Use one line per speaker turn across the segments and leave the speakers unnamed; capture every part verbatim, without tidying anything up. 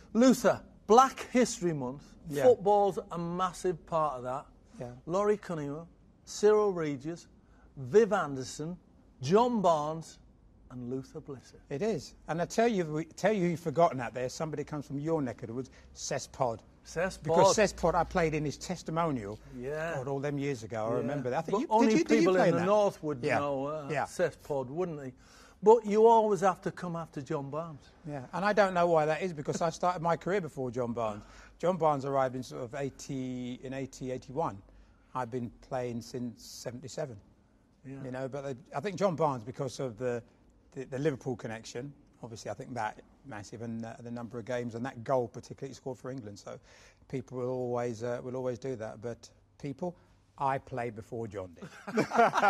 Luther, Black History Month.
Yeah.
Football's a massive part of that.
Yeah.
Laurie Cunningham, Cyril Regis, Viv Anderson, John Barnes, and Luther Blissett.
It is. And I tell you, tell you you've forgotten out there, somebody comes from your neck of the woods, Cess Pod.
Cess Pod.
Because Cess Pod, I played in his testimonial
Yeah.
God, all them years ago. I
Yeah.
remember that. I think
But
you,
only
did you, did you
people
play
in the
that?
north would
Yeah.
know uh,
Yeah.
Cess Pod, wouldn't they? But you always have to come after John Barnes.
Yeah, and I don't know why that is, because I started my career before John Barnes. John Barnes arrived in sort of eighty, in eighty, eighty-one. I've been playing since seventy-seven.
Yeah.
You know, but I think John Barnes, because of the, the, the Liverpool connection, obviously I think that massive, and uh, the number of games and that goal particularly he scored for England. So people will always uh, will always do that. But people, I played before John did.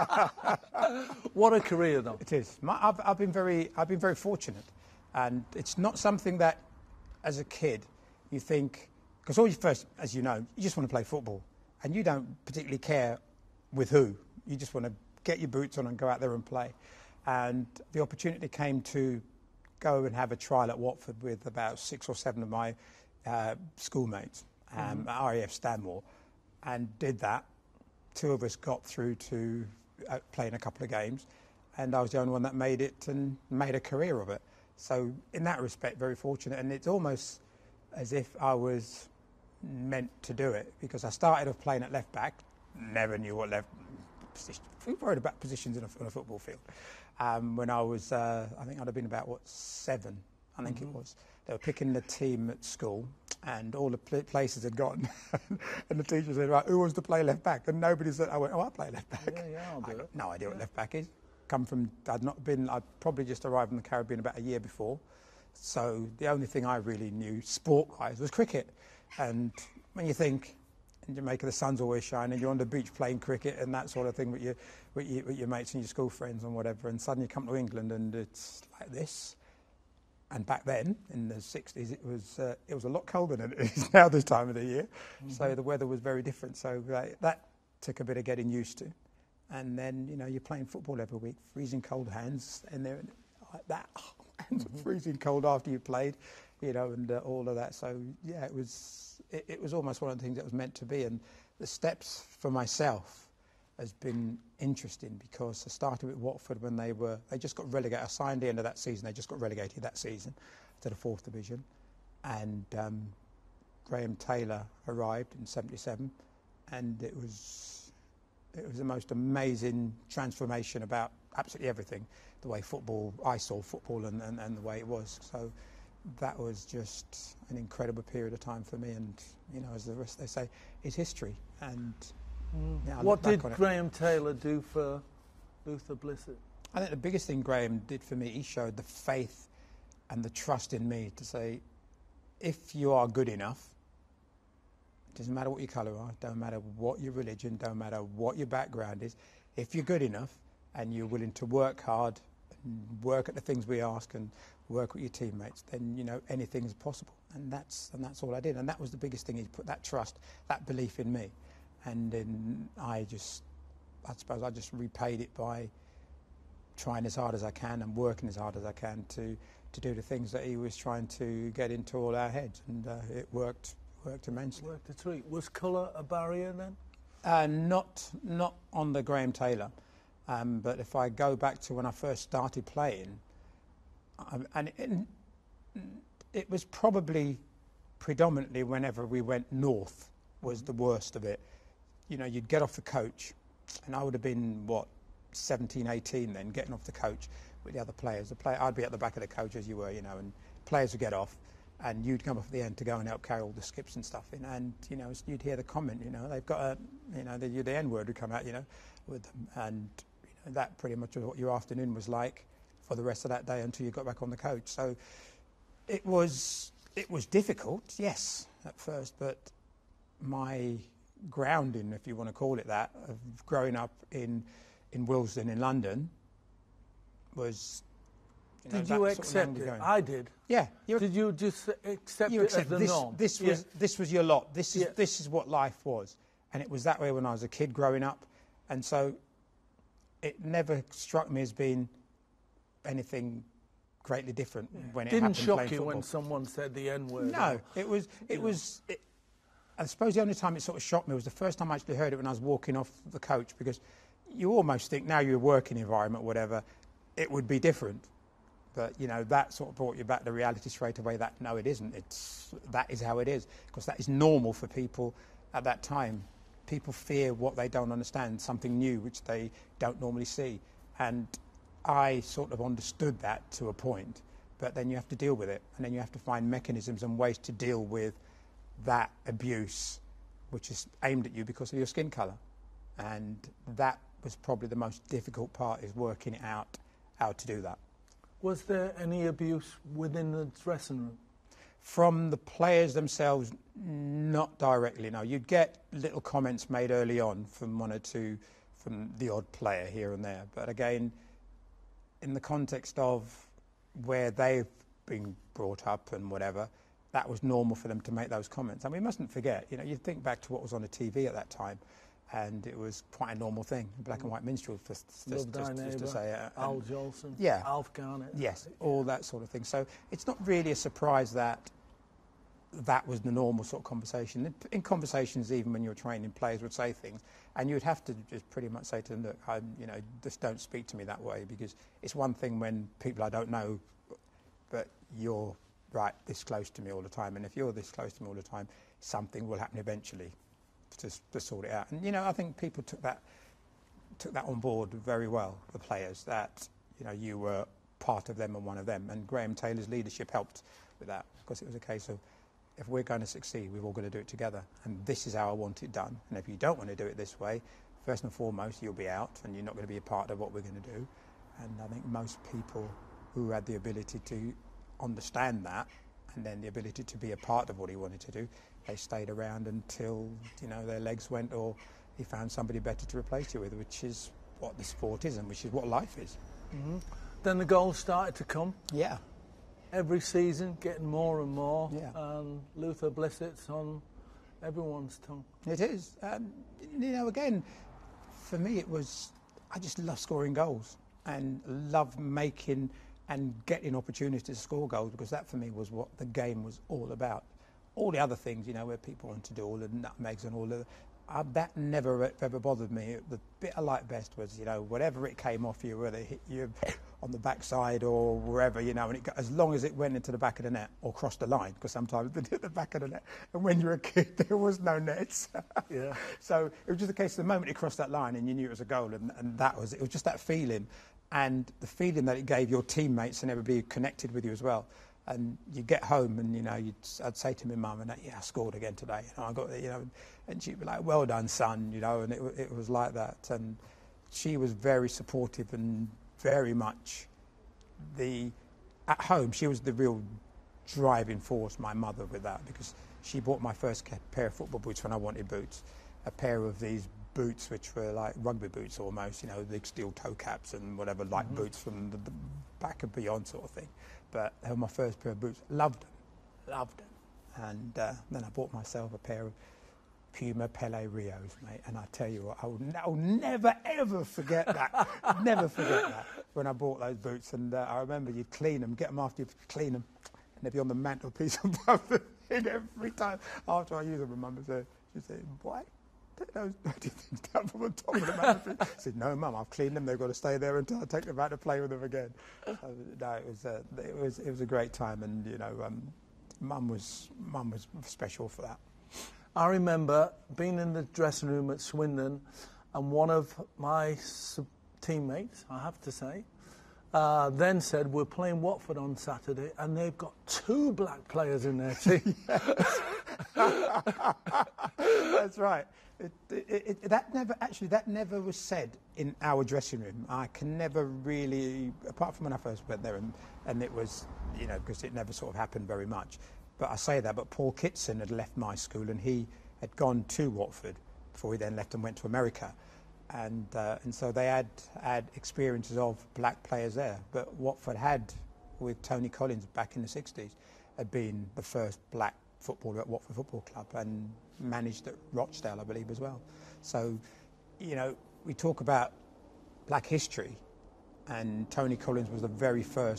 What a career, though.
It is. My, I've, I've been very I've been very fortunate, and it's not something that, as a kid, you think, because all you first, as you know, you just want to play football, and you don't particularly care with who. You just want to get your boots on and go out there and play. And the opportunity came to go and have a trial at Watford with about six or seven of my uh, schoolmates um,
Mm-hmm.
at R A F Stanmore, and did that. Two of us got through to uh, playing a couple of games, and I was the only one that made it and made a career of it. So in that respect, very fortunate, and it's almost as if I was meant to do it, because I started off playing at left back, never knew what left position. We worried about positions in a, on a football field. Um, when I was, uh, I think I'd have been about what seven, I think mm-hmm. it was. They were picking the team at school, and all the pl- places had gone, and the teacher said, "Right, who wants to play left back?" And nobody said. I went, "Oh, I play left back."
Yeah, yeah, I'll do
I
it.
got no idea yeah. what left back is. Come from, I'd not been. I'd probably just arrived in the Caribbean about a year before, so the only thing I really knew sport-wise was cricket. And when you think in Jamaica the sun's always shining, you're on the beach playing cricket and that sort of thing with your with your, with your mates and your school friends and whatever, and suddenly you come to England and it's like this. And back then, in the sixties, it was uh, it was a lot colder than it is now this time of the year. Mm-hmm. So the weather was very different. So uh, that took a bit of getting used to. And then, you know, you're playing football every week, freezing cold hands, and they're like that, hands mm-hmm. freezing cold after you played, you know, and uh, all of that. So yeah, it was it, it was almost one of the things that was meant to be. And the steps for myself has been interesting, because I started with Watford when they were, they just got relegated. I signed the end of that season, they just got relegated that season to the fourth division. And um, Graham Taylor arrived in seventy-seven, and it was, it was the most amazing transformation about absolutely everything, the way football, I saw football and, and, and the way it was. So that was just an incredible period of time for me, and, you know, as the rest they say, is history. And
Mm.
Yeah,
what did
on
Graham Taylor do for Luther Blissett?
I think the biggest thing Graham did for me, he showed the faith and the trust in me to say, if you are good enough, it doesn't matter what your colour are, don't matter what your religion, don't matter what your background is, if you're good enough and you're willing to work hard and work at the things we ask and work with your teammates, then, you know, anything is possible. And that's and that's all I did. And that was the biggest thing, he put that trust, that belief in me. And then I just, I suppose I just repaid it by trying as hard as I can and working as hard as I can to, to do the things that he was trying to get into all our heads. And uh, it worked worked immensely.
Worked a treat. Was colour a barrier then?
Uh, not, not on the Graham Taylor. Um, but if I go back to when I first started playing, um, and it, it was probably predominantly whenever we went north was the worst of it. You know, you'd get off the coach, and I would have been, what, seventeen, eighteen then, getting off the coach with the other players. The play, I'd be at the back of the coach as you were, you know, and players would get off, and you'd come off at the end to go and help carry all the skips and stuff in. And, you know, you'd hear the comment, you know, they've got a, you know, the, the N-word would come out, you know, with them. And, you know, that pretty much was what your afternoon was like for the rest of that day until you got back on the coach. So it was, it was difficult, yes, at first, but my grounding, if you want to call it that, of growing up in in Willesden in London was. You know,
did you accept it?
Going.
I did.
Yeah.
Did you just accept
you
it
accept
as the
this,
norm?
This
yeah.
was this was your lot. This is
yeah.
this is what life was, and it was that way when I was a kid growing up, and so it never struck me as being anything greatly different
Yeah.
when it
Didn't
happened
shock
playing
you
football.
when someone said the N word?
No, it was. It was. It, I suppose the only time it sort of shocked me was the first time I actually heard it when I was walking off the coach, because you almost think now you're a working environment, whatever, it would be different. But you know, that sort of brought you back to reality straight away. That no, it isn't. It's that is how it is, because that is normal for people at that time. People fear what they don't understand, something new which they don't normally see, and I sort of understood that to a point. But then you have to deal with it, and then you have to find mechanisms and ways to deal with that abuse, which is aimed at you because of your skin colour, and that was probably the most difficult part, is working it out how to do that.
Was there any abuse within the dressing room?
From the players themselves, not directly, no. You'd get little comments made early on from one or two, from the odd player here and there. But again, in the context of where they've been brought up and whatever, that was normal for them to make those comments. And we mustn't forget, you know, you think back to what was on the T V at that time, and it was quite a normal thing, black and white minstrel, just, just, just, just to say. Uh,
Al Jolson,
yeah,
Alf Garnett.
Yes, all that sort of thing. So it's not really a surprise that that was the normal sort of conversation. In, in conversations, even when you were training, players would say things, and you'd have to just pretty much say to them, look, I, you know, just don't speak to me that way, because it's one thing when people I don't know, but you're right this close to me all the time, and if you're this close to me all the time, something will happen eventually to, to sort it out. And you know, I think people took that took that on board very well, the players, that you know you were part of them and one of them, and Graham Taylor's leadership helped with that, because it was a case of, if we're going to succeed, we're all going to do it together, and this is how I want it done. And if you don't want to do it this way, first and foremost, you'll be out, and you're not going to be a part of what we're going to do. And I think most people who had the ability to understand that, and then the ability to be a part of what he wanted to do, they stayed around until, you know, their legs went, or he found somebody better to replace you with, which is what the sport is, and which is what life is.
Mm-hmm. Then the goals started to come.
Yeah.
Every season, getting more and more,
yeah.
and Luther Blissett's on everyone's tongue.
It is. Um, you know, again, for me it was, I just love scoring goals and love making and getting opportunities to score goals, because that for me was what the game was all about. All the other things, you know, where people want to do all the nutmegs and all the, uh, that never ever bothered me. The bit I liked best was, you know, whatever it came off you, whether it hit you on the backside or wherever, you know, and it got, as long as it went into the back of the net or crossed the line, because sometimes it hit the back of the net, and when you were a kid there was no nets.
Yeah.
So it was just a case of the moment it crossed that line and you knew it was a goal, and, and that was it. Was just that feeling, and the feeling that it gave your teammates and everybody who connected with you as well. And you get home and, you know, you'd, I'd say to my mum, and yeah, I scored again today. You know, I got, you know, and she'd be like, well done, son, you know, and it, it was like that. And she was very supportive and very much the, at home, she was the real driving force, my mother, with that, because she bought my first pair of football boots when I wanted boots, a pair of these boots which were like rugby boots almost, you know, big steel toe caps and whatever, like mm-hmm. boots from the, the back and beyond sort of thing. But they were my first pair of boots. Loved them, loved them. And uh, then I bought myself a pair of Puma Pele Rios, mate. And I tell you what, I will, I will never, ever forget that. Never forget that, when I bought those boots. And uh, I remember you'd clean them, get them after you'd clean them, and they'd be on the mantelpiece above the thing every time. After I use them, my mum said, she'd say, boy, take those dirty things down from the top of the mantelpiece. I said, no, Mum, I've cleaned them. They've got to stay there until I take them out to play with them again. So, no, it was, uh, it was it was a great time, and you know, um, Mum was Mum was special for that.
I remember being in the dressing room at Swindon, and one of my teammates, I have to say, uh, then said, we're playing Watford on Saturday, and they've got two black players in their team.
That's right. It, it, it, that never actually that never was said in our dressing room. I can never really, apart from when I first went there, and, and it was, you know, because it never sort of happened very much. But I say that, but Paul Kitson had left my school, and he had gone to Watford before he then left and went to America, and uh, and so they had had experiences of black players there. But Watford had, with Tony Collins back in the sixties, had been the first black footballer at Watford Football Club, and managed at Rochdale, I believe, as well. So, you know, we talk about black history, and Tony Collins was the very first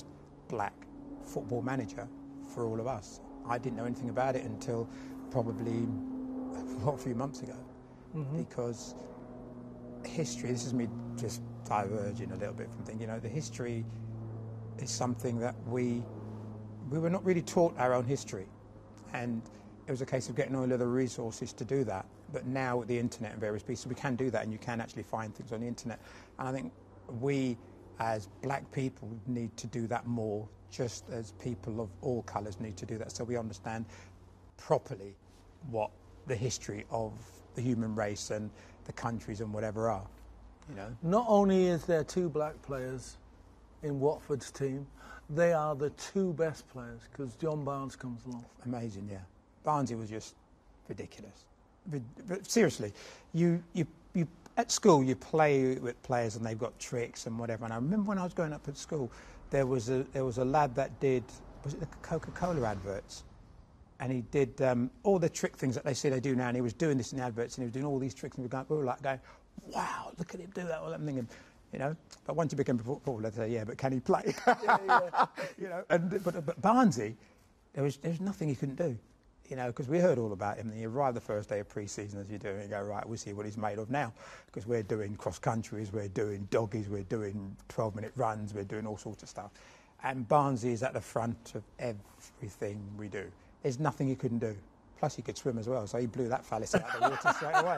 black football manager for all of us. I didn't know anything about it until probably a few months ago, mm-hmm. because history, this is me just diverging a little bit from things, you know, the history is something that we we were not really taught our own history, and it was a case of getting all of the resources to do that. But now with the internet and various pieces, we can do that, and you can actually find things on the internet. And I think we, as black people, need to do that more, just as people of all colours need to do that, so we understand properly what the history of the human race and the countries and whatever are, you know.
Not only is there two black players in Watford's team, they are the two best players, because John Barnes comes along.
Amazing, yeah. Barnesy was just ridiculous. But seriously, you, you, you at school you play with players and they've got tricks and whatever. And I remember when I was growing up at school, there was a there was a lad that did, was it the Coca-Cola adverts? And he did um, all the trick things that they say they do now, and he was doing this in the adverts, and he was doing all these tricks, and we were, going, we were like going, wow, look at him do that. Well, I'm thinking, you know, but once you become a footballer, they say, yeah, but can he play?
Yeah, yeah.
You know, and but, but Barnesy, there was there was nothing he couldn't do, you know, because we heard all about him. And he arrived the first day of pre-season, as you do, and you go, right, we'll see what he's made of now, because we're doing cross countries, we're doing doggies, we're doing twelve minute runs, we're doing all sorts of stuff, and Barnesy is at the front of everything we do. There's nothing he couldn't do. Plus, he could swim as well, so he blew that phallus out of the water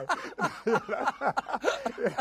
straight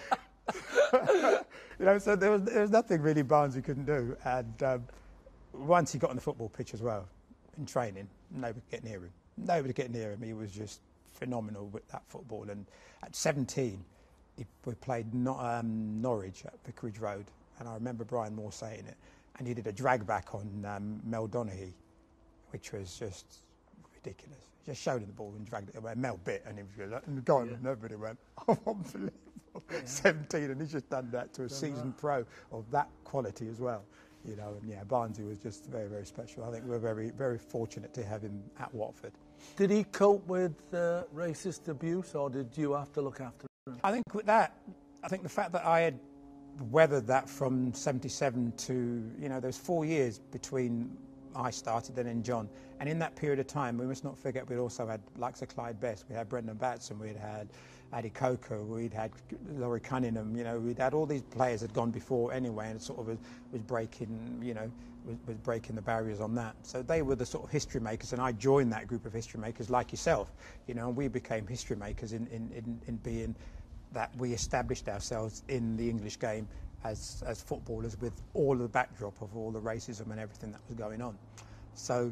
away. You know, so there was there was nothing really Barnesy couldn't do. And um, once he got on the football pitch as well, in training, nobody could get near him. Nobody could get near him. He was just phenomenal with that football. And at seventeen, he, we played no, um, Norwich at Vicarage Road, and I remember Brian Moore saying it. And he did a drag back on um, Mel Donaghy, which was just ridiculous. He just showed him the ball and dragged it away. Mel bit, and he was like, and gone, yeah. And everybody went, oh, unbelievable. Yeah. seventeen, and he's just done that to a seasoned pro of that quality as well. You know, and yeah, Barnesy was just very, very special. I think we're very, very fortunate to have him at Watford.
Did he cope with uh, racist abuse, or did you have to look after him?
I think with that, I think the fact that I had weathered that from seventy-seven to, you know, there's four years between I started and then John. And in that period of time, we must not forget we'd also had likes of Clyde Best, we had Brendan Batson, we'd had Adi Coker, we'd had Laurie Cunningham, you know, we'd had all these players had gone before anyway, and it sort of was, was breaking, you know, was, was breaking the barriers on that. So they were the sort of history makers, and I joined that group of history makers like yourself, you know, and we became history makers in, in, in, in being that we established ourselves in the English game as, as footballers with all of the backdrop of all the racism and everything that was going on. So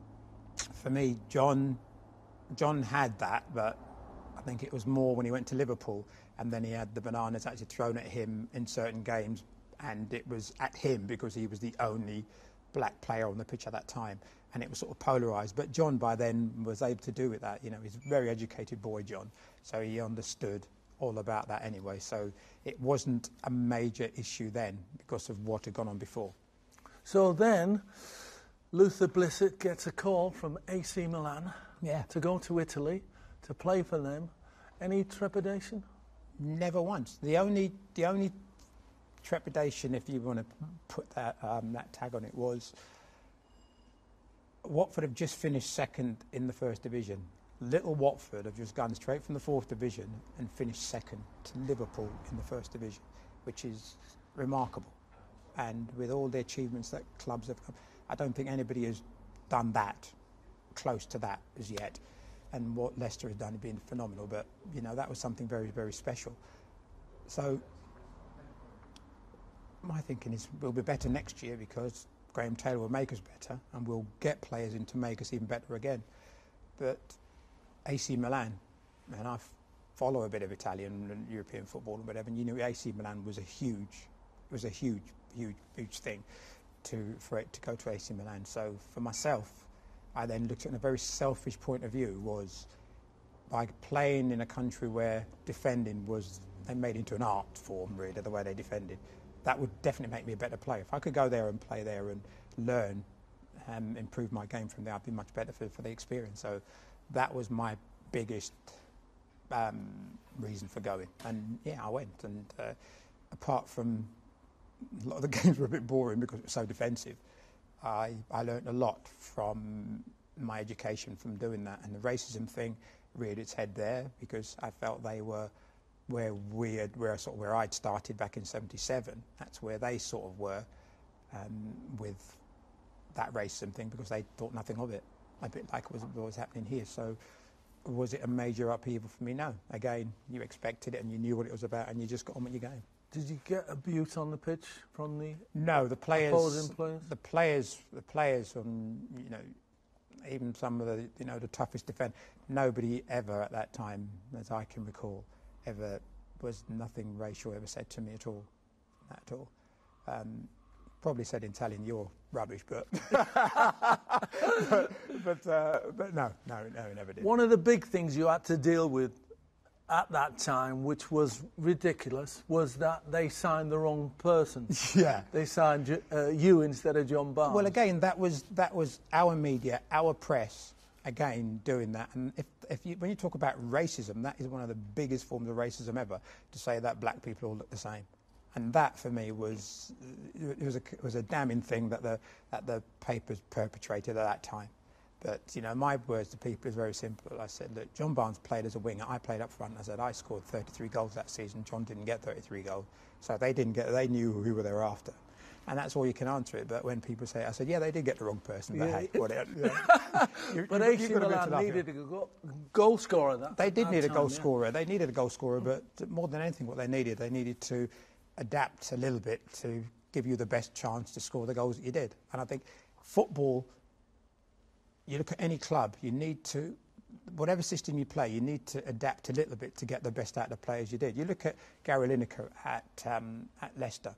for me, John, John had that, but I think it was more when he went to Liverpool, and then he had the bananas actually thrown at him in certain games, and it was at him because he was the only black player on the pitch at that time, and it was sort of polarised. But John by then was able to do with that. You know, he's a very educated boy, John, so he understood all about that anyway. So it wasn't a major issue then because of what had gone on before.
So then Luther Blissett gets a call from A C Milan,
yeah,
to go to Italy to play for them. Any trepidation?
Never once. The only the only trepidation, if you want to put that um, that tag on it, was Watford have just finished second in the first division. Little Watford have just gone straight from the fourth division and finished second to Liverpool in the first division, which is remarkable. And with all the achievements that clubs have, I don't think anybody has done that, close to that as yet. And what Leicester has done has been phenomenal, but you know, that was something very, very special. So my thinking is we'll be better next year because Graham Taylor will make us better, and we'll get players in to make us even better again. But A C Milan, and I follow a bit of Italian and European football and whatever, and you know A C Milan was a huge, it was a huge, huge, huge thing to for it to go to A C Milan. So for myself, I then looked at it in a very selfish point of view, was by playing in a country where defending was they made into an art form, really, the way they defended. That would definitely make me a better player. If I could go there and play there and learn and improve my game from there, I'd be much better for, for the experience. So that was my biggest um, reason for going. And yeah, I went. And uh, apart from a lot of the games were a bit boring because it was so defensive, I, I learned a lot from my education from doing that, and the racism thing reared its head there because I felt they were where we had, where sort of where I'd started back in seventy-seven. That's where they sort of were um, with that racism thing because they thought nothing of it, a bit like it was, what was happening here. So was it a major upheaval for me? No. Again, you expected it and you knew what it was about and you just got on with your game.
Did you get abuse on the pitch from the
no the players
opposing players?
The players, the players on you know, even some of the you know the toughest defence. Nobody ever at that time, as I can recall, ever was nothing racial ever said to me at all, at all. Um, probably said in Italian, "You're rubbish," but but but, uh, but no, no, no, never did.
One of the big things you had to deal with at that time, which was ridiculous, was that they signed the wrong person.
Yeah,
they signed uh, you instead of John Barnes.
Well, again, that was that was our media, our press, again doing that. And if if you, when you talk about racism, that is one of the biggest forms of racism ever. To say that black people all look the same, and that for me was it was a it was a damning thing that the that the papers perpetrated at that time. But, you know, my words to people is very simple. I said, look, John Barnes played as a winger. I played up front. I said, I scored thirty-three goals that season. John didn't get thirty-three goals. So they didn't get, they knew who they were after. And that's all you can answer it. But when people say, I said, yeah, they did get the wrong person. But,
yeah.
hey, whatever. Yeah. you,
but A C Milan needed a goal, goal scorer. That,
they did
that
need
time,
a goal
yeah.
scorer. They needed a goal scorer. But more than anything, what they needed, they needed to adapt a little bit to give you the best chance to score the goals that you did. And I think football, you look at any club, you need to, whatever system you play, you need to adapt a little bit to get the best out of the players you did. You look at Gary Lineker at, um, at Leicester.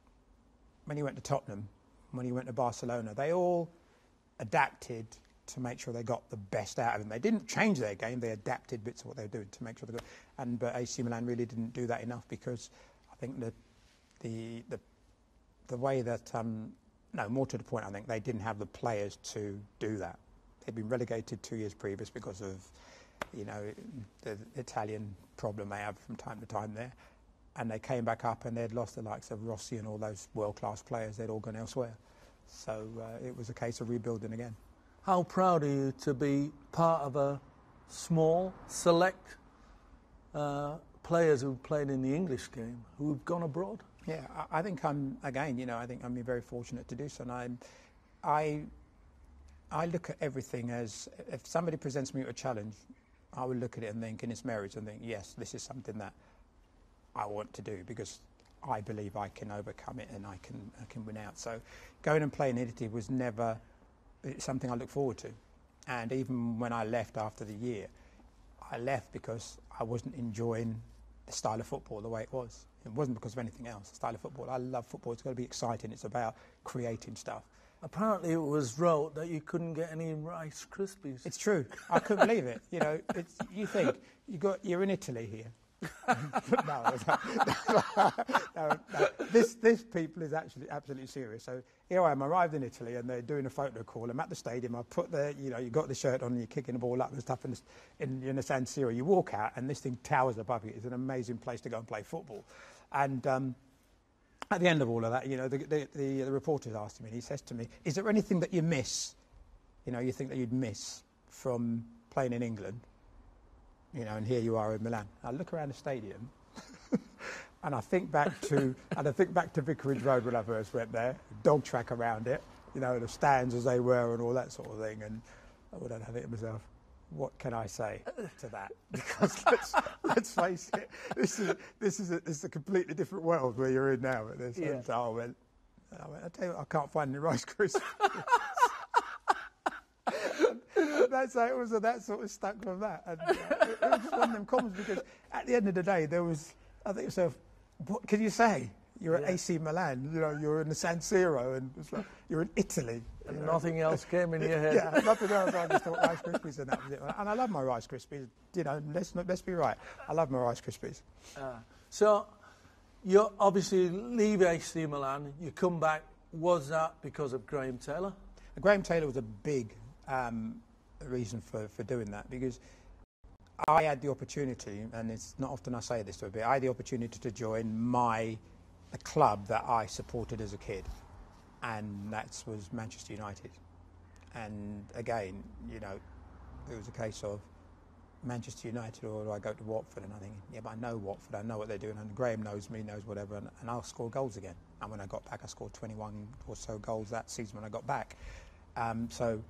When he went to Tottenham, when he went to Barcelona, they all adapted to make sure they got the best out of him. They didn't change their game, they adapted bits of what they were doing to make sure they got. And but A C Milan really didn't do that enough because I think the, the, the, the way that, um, no, more to the point, I think they didn't have the players to do that. They'd been relegated two years previous because of, you know, the Italian problem they have from time to time there. And they came back up and they'd lost the likes of Rossi and all those world-class players. They'd all gone elsewhere. So uh, it was a case of rebuilding again.
How proud are you to be part of a small, select uh, players who've played in the English game who've gone abroad?
Yeah, I, I think I'm, again, you know, I think I'm very fortunate to do so. And I'm, I... I look at everything as, if somebody presents me with a challenge, I will look at it and think in its merits and think, yes, this is something that I want to do because I believe I can overcome it and I can I can win out. So going and playing in Italy was never something I look forward to. And even when I left after the year, I left because I wasn't enjoying the style of football the way it was. It wasn't because of anything else. The style of football, I love football. It's got to be exciting. It's about creating stuff.
Apparently it was wrote that you couldn't get any Rice Krispies.
It's true. I couldn't believe it. You know, it's, you think, you got, you're in Italy here. no, no, no, no. This, this people is actually absolutely serious. So here I am, arrived in Italy and they're doing a photo call. I'm at the stadium, I put the, you know, you got the shirt on and you're kicking the ball up and stuff in the, in, in the San Siro. You walk out and this thing towers above you. It's an amazing place to go and play football. And um, at the end of all of that, you know, the, the, the, the reporter's asked me, and he says to me, is there anything that you miss, you know, you think that you'd miss from playing in England? You know, and here you are in Milan. I look around the stadium, and I think back to, and I think back to Vicarage Road when I first went there, dog track around it, you know, the stands as they were and all that sort of thing, and I would have it to myself. What can I say to that? Because let's, let's face it, this is this is a, this is a completely different world where you're in now. At this, yeah. So I went, I went, I tell you what, I can't find any Rice Krispies. That's how it was. That sort of stuck from that. And, uh, it, it was just one of them comments because at the end of the day, there was. I think yourself, what can you say? You're yeah. at A C Milan, you know, you're in the San Siro, and it's like, you're in Italy.
And nothing else came in your head.
Yeah, nothing else. I just thought Rice Krispies, and that was it. And I love my Rice Krispies. You know, let's let's be right. I love my Rice Krispies.
Uh, so, you obviously leave A C Milan. You come back. Was that because of Graham Taylor?
Graham Taylor was a big um, reason for for doing that because I had the opportunity, and it's not often I say this to a bit. I had the opportunity to join my the club that I supported as a kid. and that was Manchester United. And again, you know, it was a case of Manchester United, or do I go to Watford? And I think, yeah, but I know Watford, I know what they're doing, and Graham knows me, knows whatever, and, and I'll score goals again. And when I got back, I scored twenty-one or so goals that season when I got back. Um, so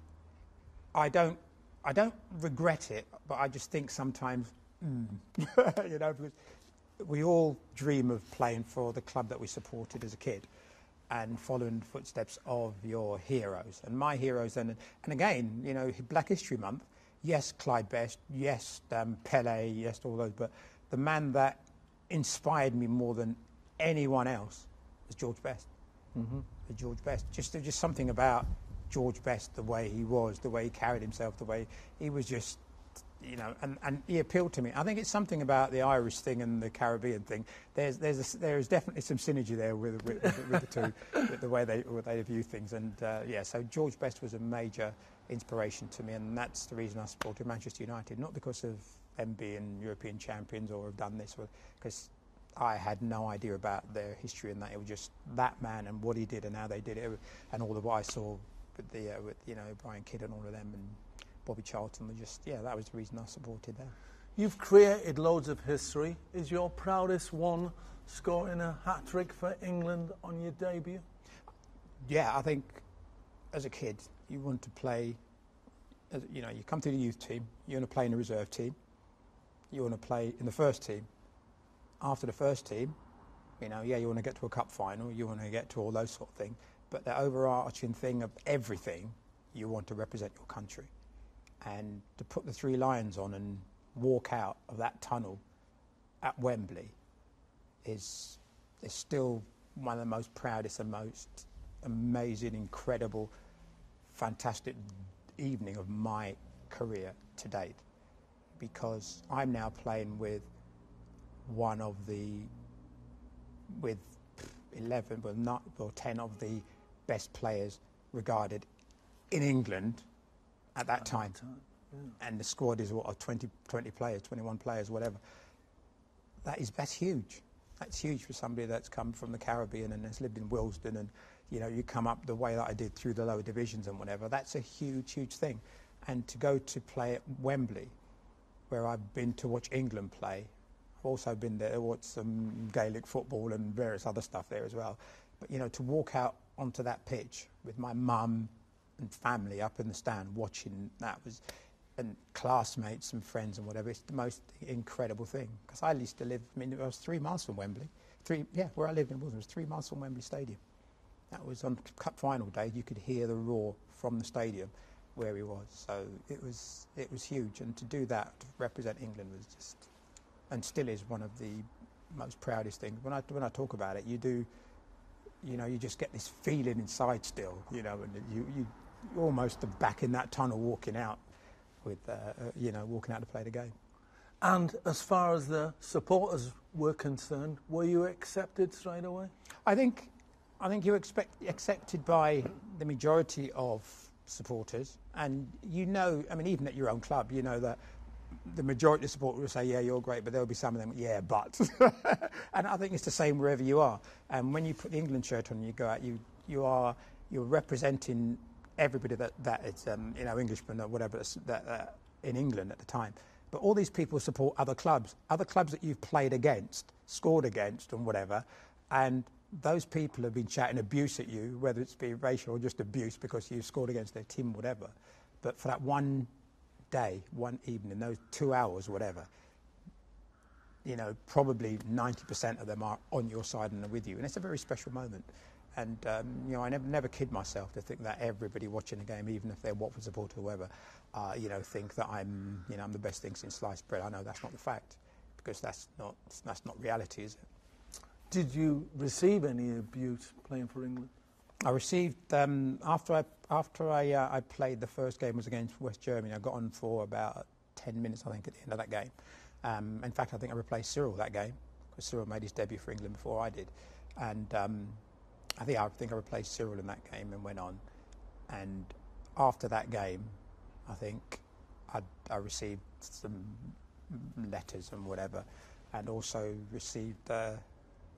I don't, I don't regret it, but I just think sometimes, mm, you know, because we all dream of playing for the club that we supported as a kid and following the footsteps of your heroes. And my heroes, and and again, you know, Black History Month, yes, Clyde Best, yes, um, Pele, yes, all those, but the man that inspired me more than anyone else was George Best. Mm-hmm. George Best. Just, there's just something about George Best, the way he was, the way he carried himself, the way he was just, you know, and, and he appealed to me. I think it's something about the Irish thing and the Caribbean thing. There's there's a, there is definitely some synergy there with with, with, with the two, with the way they with they view things. And uh, yeah, so George Best was a major inspiration to me, and that's the reason I supported Manchester United. Not because of them being European champions or have done this, because I had no idea about their history and that. It was just that man and what he did and how they did it, and all of what I saw with the uh, with you know Brian Kidd and all of them and Bobby Charlton. Were just yeah, that was the reason I supported them.
You've created loads of history. Is your proudest one scoring a hat-trick for England on your debut?
Yeah, I think as a kid you want to play. As, you know, you come to the youth team. You want to play in the reserve team. You want to play in the first team. After the first team, you know, yeah, you want to get to a cup final. You want to get to all those sort of things. But the overarching thing of everything, you want to represent your country. And to put the three lions on and walk out of that tunnel at Wembley is, is still one of the most proudest and most amazing, incredible, fantastic evening of my career to date, because I'm now playing with one of the, with eleven, well, not, or ten of the best players regarded in England at that time. At that time. Yeah. And the squad is what, twenty, twenty players, twenty-one players, whatever. That is, that's huge. That's huge for somebody that's come from the Caribbean and has lived in Willesden, and you know, you come up the way that I did through the lower divisions and whatever. That's a huge, huge thing. And to go to play at Wembley, where I've been to watch England play, I've also been there to watch some Gaelic football and various other stuff there as well. But you know, to walk out onto that pitch with my mum and family up in the stand watching that was, and classmates and friends and whatever, it's the most incredible thing. Because I used to live, I mean, I was three miles from Wembley. Three, yeah, where I lived in Wilson was three miles from Wembley Stadium. That was on cup final day. You could hear the roar from the stadium where he was. So it was, it was huge. And to do that, to represent England was just, and still is, one of the most proudest things. When I, when I talk about it, you do, you know, you just get this feeling inside still, you know, and you, you you're almost back in that tunnel walking out with, uh, uh, you know, walking out to play the game.
And as far as the supporters were concerned, were you accepted straight away?
I think, I think you're expect, accepted by the majority of supporters, and you know, I mean, even at your own club, you know that the majority of supporters will say, yeah, you're great, but there'll be some of them, yeah, but. And I think it's the same wherever you are. And when you put the England shirt on and you go out, you, you are, you're representing everybody that, that is, um, you know, Englishmen or whatever, that, uh, in England at the time. But all these people support other clubs, other clubs that you've played against, scored against and whatever, and those people have been shouting abuse at you, whether it's be racial or just abuse because you scored against their team, whatever. But for that one day, one evening, those two hours, whatever, you know, probably ninety percent of them are on your side and are with you. And it's a very special moment. And, um, you know, I never, never kid myself to think that everybody watching the game, even if they're Watford supporter or whoever, uh, you know, think that I'm, you know, I'm the best thing since sliced bread. I know that's not the fact, because that's not, that's not reality, is it?
Did you receive any abuse playing for England?
I received, um, after I, after I, uh, I played, the first game was against West Germany. I got on for about ten minutes, I think, at the end of that game. Um, in fact, I think I replaced Cyril that game, because Cyril made his debut for England before I did. And um, I think I think I replaced Cyril in that game and went on. And after that game, I think I'd, I received some letters and whatever, and also received uh,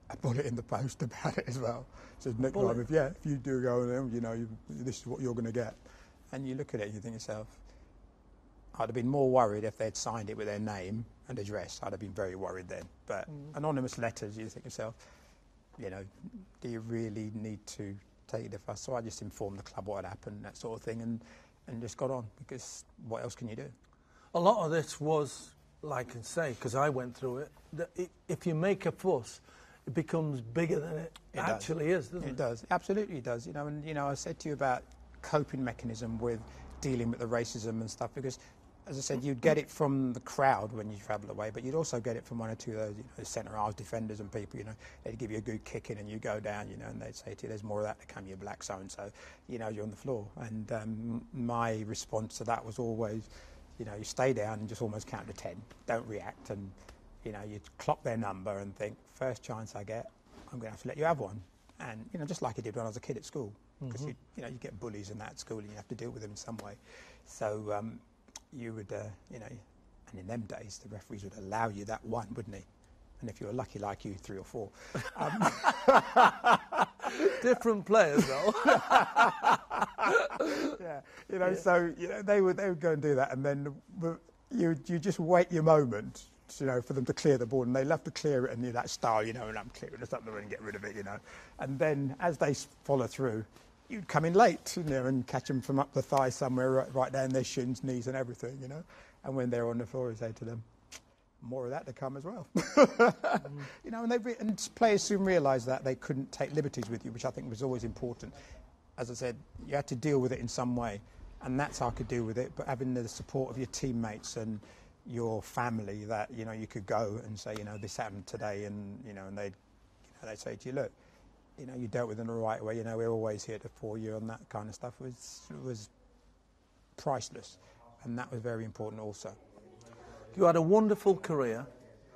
a bullet in the post about it as well. So Nick
Bullet?
Lime, if, yeah, if you do go in, you know, you, this is what you're going to get. And you look at it and you think to yourself, I'd have been more worried if they'd signed it with their name and address. I'd have been very worried then. But mm. anonymous letters, you think to yourself, you know, do you really need to take the fuss? So I just informed the club what had happened, that sort of thing, and, and just got on, because what else can you do?
A lot of this was, like I say, because I went through it, that it, if you make a fuss, it becomes bigger than it,
it
actually
does.
is, doesn't it?
It does, absolutely does. You know, and you know, I said to you about coping mechanism with dealing with the racism and stuff, because, as I said, you'd get it from the crowd when you travel away, but you'd also get it from one or two of those, you know, centre halves, defenders and people, you know, they'd give you a good kick in and you go down, you know, and they'd say to you, there's more of that to come, you black so-and-so, you know, you're on the floor. And um, my response to that was always, you know, you stay down and just almost count to ten, don't react, and, you know, you clock their number and think, first chance I get, I'm going to have to let you have one. And, you know, just like I did when I was a kid at school, because, mm-hmm. you, you know, you get bullies in that school and you have to deal with them in some way. So, um, you would, uh, you know, and in them days, the referees would allow you that one, wouldn't he? And if you were lucky like you, three or four. Um,
Different players, though.
yeah, you know,
yeah.
so, you know, they would, they would go and do that, and then you, you just wait your moment, you know, for them to clear the board, and they love to clear it and do that style, you know, and I'm clearing this up and get rid of it, you know. And then as they follow through, you'd come in late, you know, and catch them from up the thigh somewhere, right, right down their shins, knees and everything, you know. And when they're on the floor, you say to them, more of that to come as well. mm. You know, and, they re- and players soon realised that they couldn't take liberties with you, which I think was always important. As I said, you had to deal with it in some way, and that's how I could deal with it, but having the support of your teammates and your family, that, you know, you could go and say, you know, this happened today, and, you know, and they'd, you know, they'd say to you, look, you know, you dealt with them the right way, you know, we're always here to for you, and that kind of stuff was was priceless, and that was very important also.
You had a wonderful career.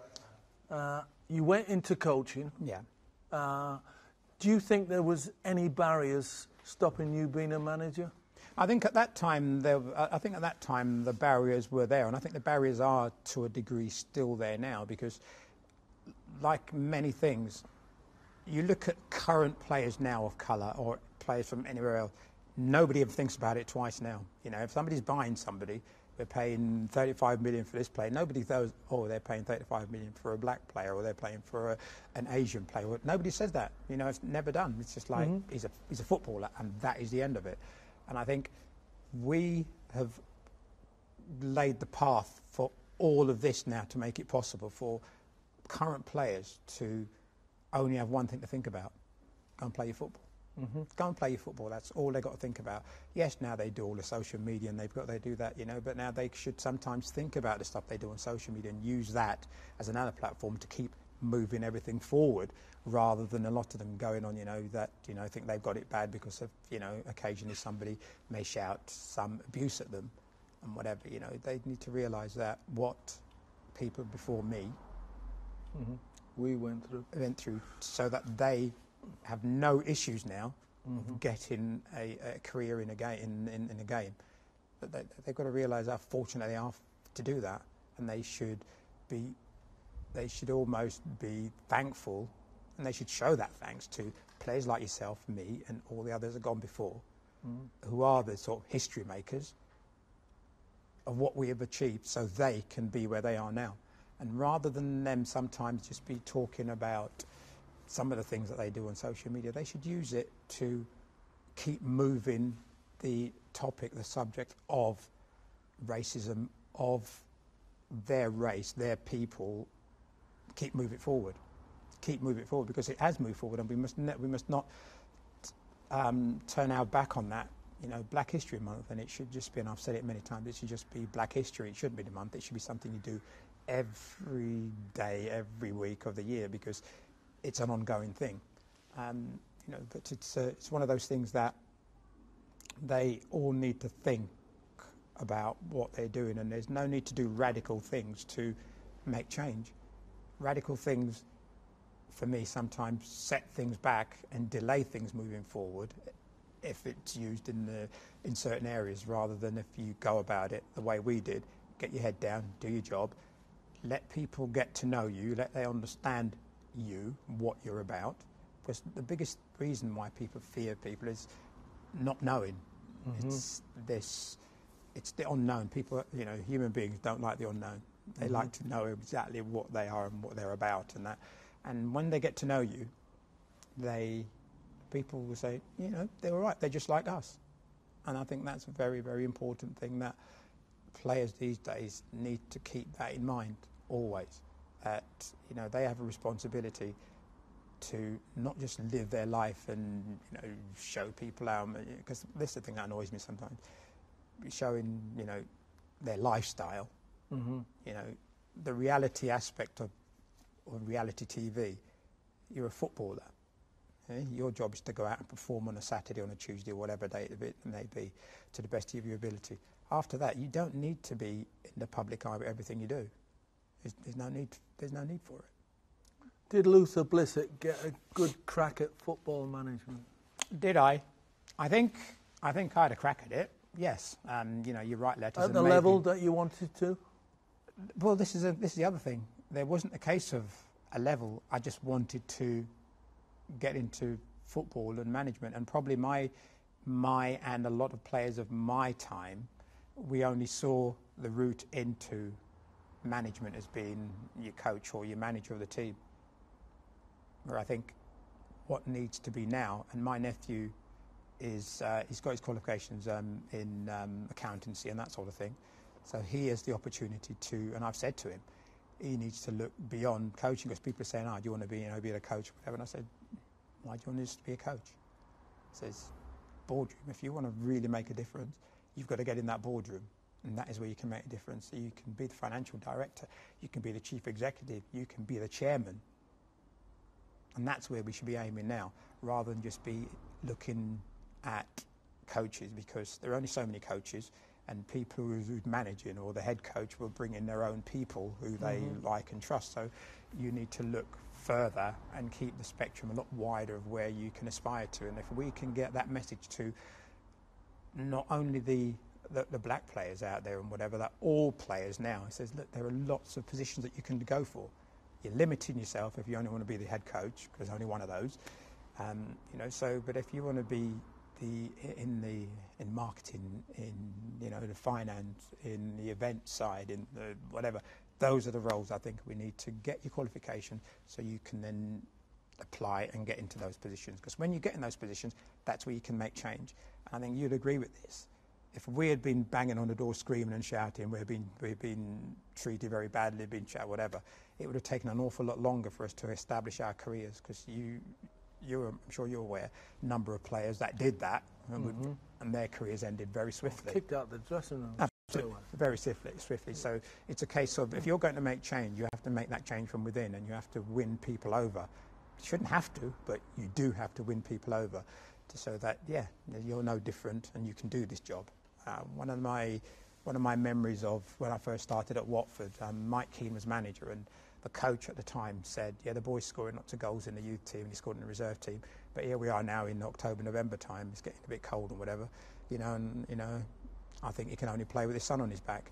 Uh, you went into coaching.
Yeah.
Uh, do you think there was any barriers stopping you being a manager?
I think at that time, there, I think at that time the barriers were there, and I think the barriers are to a degree still there now, because like many things, you look at current players now of colour or players from anywhere else, nobody ever thinks about it twice now. You know, if somebody's buying somebody, we're paying thirty-five million for this player, nobody goes, oh, they're paying thirty-five million for a black player, or they're paying for a, an Asian player. Nobody says that. You know, it's never done. It's just like, mm-hmm. he's a he's a footballer, and that is the end of it. And I think we have laid the path for all of this now to make it possible for current players to only have one thing to think about: go and play your football. Mm-hmm. Go and play your football. That's all they've got to think about. Yes, now they do all the social media and they've got they do that, you know. But now they should sometimes think about the stuff they do on social media and use that as another platform to keep moving everything forward, rather than a lot of them going on, you know, that you know think they've got it bad because of, you know, occasionally somebody may shout some abuse at them and whatever. You know, they need to realise that what people before me.
Mm-hmm. We went through.
Went through, so that they have no issues now
mm-hmm.
getting a, a career in a game. In, in, in a game, but they, they've got to realise how fortunate they are to do that, and they should be. They should almost be thankful, and they should show that thanks to players like yourself, me, and all the others that have gone before, mm. who are the sort of history makers of what we have achieved, so they can be where they are now. And rather than them sometimes just be talking about some of the things that they do on social media, they should use it to keep moving the topic, the subject of racism, of their race, their people, keep moving it forward. Keep moving it forward, because it has moved forward, and we must ne- we must not um, turn our back on that. You know, Black History Month, and it should just be, and I've said it many times, it should just be Black History. It shouldn't be the month. It should be something you do every day, every week of the year, because it's an ongoing thing. Um, you know, but it's uh, it's one of those things that they all need to think about what they're doing, and there's no need to do radical things to make change. Radical things, for me, sometimes set things back and delay things moving forward if it's used in the in certain areas, rather than if you go about it the way we did, get your head down, do your job, let people get to know you, let they understand you, what you're about. Because the biggest reason why people fear people is not knowing. Mm-hmm. It's this, it's the unknown. People, you know, human beings don't like the unknown. They mm-hmm. like to know exactly what they are and what they're about, and that. And when they get to know you, they, people will say, you know, they're all right. They're just like us. And I think that's a very, very important thing that players these days need to keep that in mind always. That, you know, they have a responsibility to not just live their life and, you know, show people out, because this is the thing that annoys me sometimes, showing, you know, their lifestyle, mm-hmm. you know, the reality aspect of, of reality T V. You're a footballer. Okay? Your job is to go out and perform on a Saturday, on a Tuesday, or whatever day it may be, to the best of your ability. After that, you don't need to be in the public eye with everything you do. There's, there's no need. There's no need for it.
Did Luther Blissett get a good crack at football management?
Did I? I think I think I had a crack at it. Yes. Um, you know, you write letters.
At the maybe, level that you wanted to?
Well, this is a, this is the other thing. There wasn't a case of a level. I just wanted to get into football and management, and probably my my and a lot of players of my time, we only saw the route into management as being your coach or your manager of the team. Where I think what needs to be now, and my nephew is, uh, he's got his qualifications um, in um, accountancy and that sort of thing, so he has the opportunity to, and I've said to him, he needs to look beyond coaching, because people are saying, oh, do you want to be, you know, be a coach or whatever, and I said, why do you want to be a coach? He says, boardroom, if you want to really make a difference, you've got to get in that boardroom, and that is where you can make a difference. So you can be the financial director, you can be the chief executive, you can be the chairman. And that's where we should be aiming now, rather than just be looking at coaches, because there are only so many coaches, and people who's managing or the head coach will bring in their own people who they mm-hmm. like and trust. So you need to look further and keep the spectrum a lot wider of where you can aspire to. And if we can get that message to not only the the, the black players out there and whatever, that all players now, it says, look, there are lots of positions that you can go for. You're limiting yourself if you only want to be the head coach, because there's only one of those. Um, you know, so, but if you want to be the in the in marketing, in, you know, the finance, in the event side, in the whatever, those are the roles I think we need to get your qualification, so you can then apply and get into those positions. Because when you get in those positions, that's where you can make change. And I think you'd agree with this. If we had been banging on the door, screaming and shouting, we've been we've been treated very badly, been shouted, whatever, it would have taken an awful lot longer for us to establish our careers. Because you, you, I'm sure you're aware, number of players that did that, and, mm-hmm. and their careers ended very swiftly.
Kicked out the dressing room.
Absolutely, very swiftly, swiftly. So it's a case of, if you're going to make change, you have to make that change from within, and you have to win people over. You shouldn't have to, but you do have to win people over, to, so that yeah, you're no different and you can do this job. Uh, one of my one of my memories of when I first started at Watford, um, Mike Keane was manager, and the coach at the time said, yeah, the boy's scoring lots of goals in the youth team, he scored in the reserve team, but here we are now in October, November time, it's getting a bit cold and whatever, you know, and, you know, I think he can only play with his son on his back.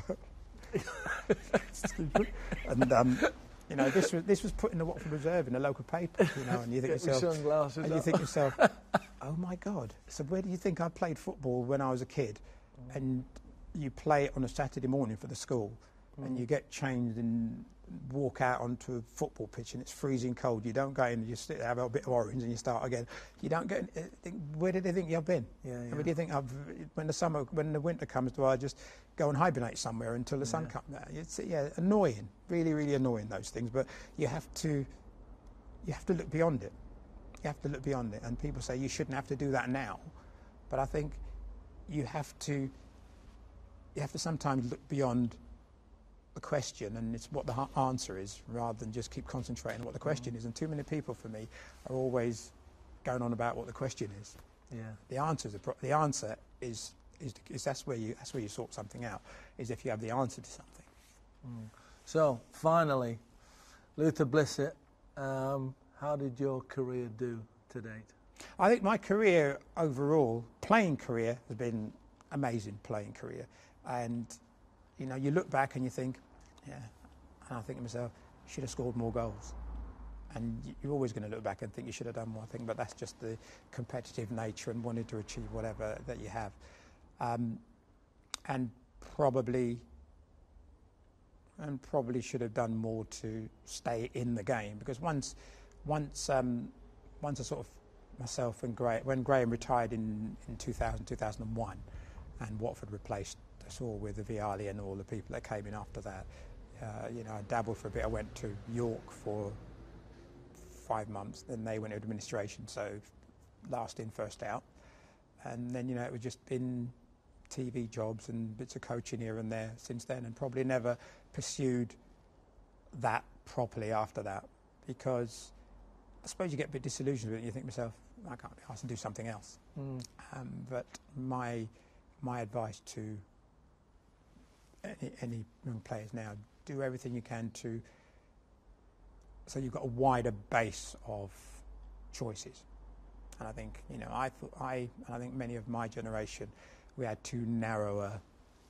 and, um, you know, this was this was put in the Watford Reserve in the local paper, you know, and you think yourself, and you think yourself, oh my God! So where do you think I played football when I was a kid? Mm. And you play it on a Saturday morning for the school, mm. and you get changed and walk out onto a football pitch, and it's freezing cold. You don't go in, you sit there, have a bit of orange, and you start again. You don't get. Think, where did they think you've been? Yeah, yeah. Where do you think I've? When the summer, when the winter comes, do I just go and hibernate somewhere until the sun yeah. comes out? It's yeah, annoying, really, really annoying, those things. But you have to, you have to look beyond it. You have to look beyond it. And people say you shouldn't have to do that now, but I think you have to. You have to sometimes look beyond the question, and it's what the answer is, rather than just keep concentrating on what the question mm. is. And too many people, for me, are always going on about what the question is. Yeah. The answer is a pro- the answer is, is is that's where you that's where you sort something out. Is if you have the answer to something.
Mm. So finally, Luther Blissett, um, how did your career do to date?
I think my career overall, playing career, has been amazing. Playing career, and you know, you look back and you think, yeah, and I think to myself, should have scored more goals. and you're always going to look back and think you should have done more thing, but that's just the competitive nature and wanting to achieve whatever that you have. Um, and probably and probably should have done more to stay in the game, because once once um, once I sort of myself and Graham, when Graham retired in, in two thousand, two thousand one, and Watford replaced us all with the Vialli and all the people that came in after that, uh, you know, I dabbled for a bit. I went to York for five months, then they went to administration, so last in, first out. And then, you know, it was just been T V jobs and bits of coaching here and there since then, and probably never pursued that properly after that, because I suppose you get a bit disillusioned with it and you think to yourself, I can't be asked to do something else. Mm. Um, but my my advice to any, any young players now, do everything you can to, so you've got a wider base of choices. And I think, you know, I thought I, and I think many of my generation, we had too narrow a,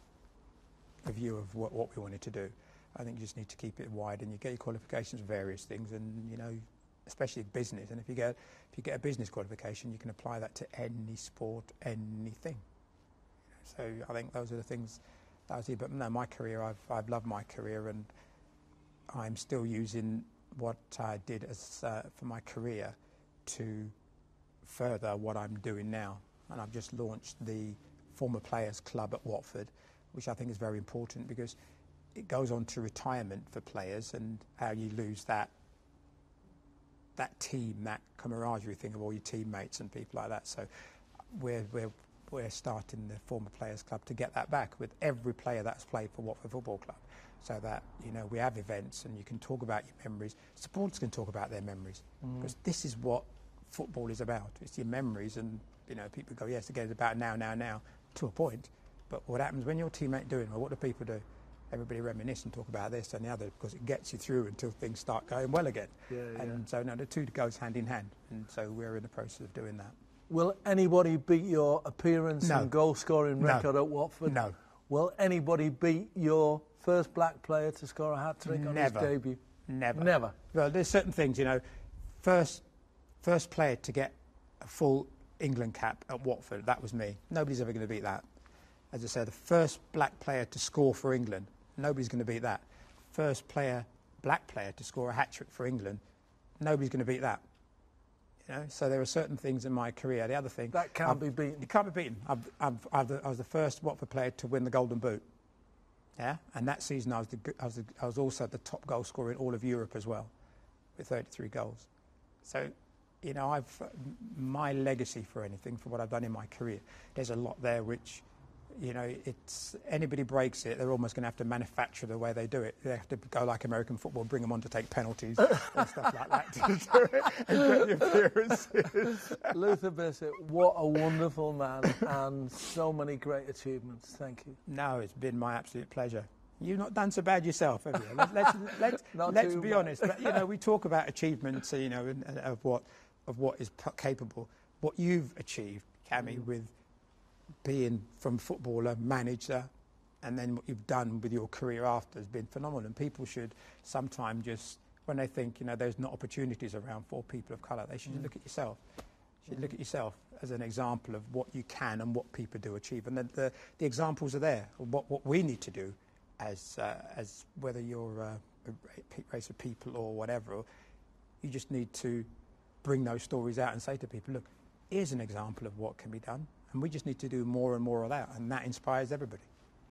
a view of what, what we wanted to do. I think you just need to keep it wide, and you get your qualifications for various things, and, you know, especially business. And if you get if you get a business qualification, you can apply that to any sport, anything. So I think those are the things that I was here. But no, my career, I've I've loved my career, and I'm still using what I did as uh, for my career to further what I'm doing now. And I've just launched the Former Players Club at Watford, which I think is very important, because it goes on to retirement for players and how you lose that that team, that camaraderie thing of all your teammates and people like that. So we're we're we're starting the Former Players Club to get that back with every player that's played for Watford Football Club, so that, you know, we have events and you can talk about your memories. Supporters can talk about their memories, mm. because this is what football is about. It's your memories, and, you know, people go, yes, again, it's about now, now, now, to a point. But what happens when your teammate doing well? What do people do? Everybody reminisce and talk about this and the other, because it gets you through until things start going well again. Yeah, and yeah. so no, the two goes hand in hand, and so we're in the process of doing that.
Will anybody beat your appearance
no.
and goal-scoring record
no.
at Watford?
No.
Will anybody beat your first black player to score a hat-trick on his debut?
Never.
Never.
Well, there's certain things, you know. First, first player to get a full England cap at Watford, that was me. Nobody's ever going to beat that. As I said, the first black player to score for England, nobody's going to beat that. First player, black player to score a hat-trick for England, nobody's going to beat that. You know, so there are certain things in my career. The other thing,
that can't I've, be beaten.
It can't be beaten. I've, I've, I've the, I was the first Watford player to win the Golden Boot. Yeah, and that season I was, the, I was, the, I was also the top goal scorer in all of Europe as well, with thirty-three goals. So, you know, I've my legacy for anything, for what I've done in my career, there's a lot there which, you know, it's anybody breaks it, they're almost going to have to manufacture the way they do it. They have to go like American football, bring them on to take penalties and stuff like that to do it and get the appearances.
Luther Bissett, what a wonderful man, and so many great achievements. Thank you.
No, it's been my absolute pleasure. You've not done so bad yourself, have you? Let, let's let's, let's be bad. honest. You know, we talk about achievements, you know, and, and of what of what is capable. What you've achieved, Cammy, mm. with being from footballer, manager, and then what you've done with your career after has been phenomenal. And people should sometimes just, when they think, you know, there's not opportunities around for people of colour, they should mm. look at yourself. You should look at yourself as an example of what you can and what people do achieve. And then the, the examples are there. What, what we need to do as, uh, as whether you're uh, a race of people or whatever, you just need to bring those stories out and say to people, look, here's an example of what can be done. And we just need to do more and more of that, and that inspires everybody.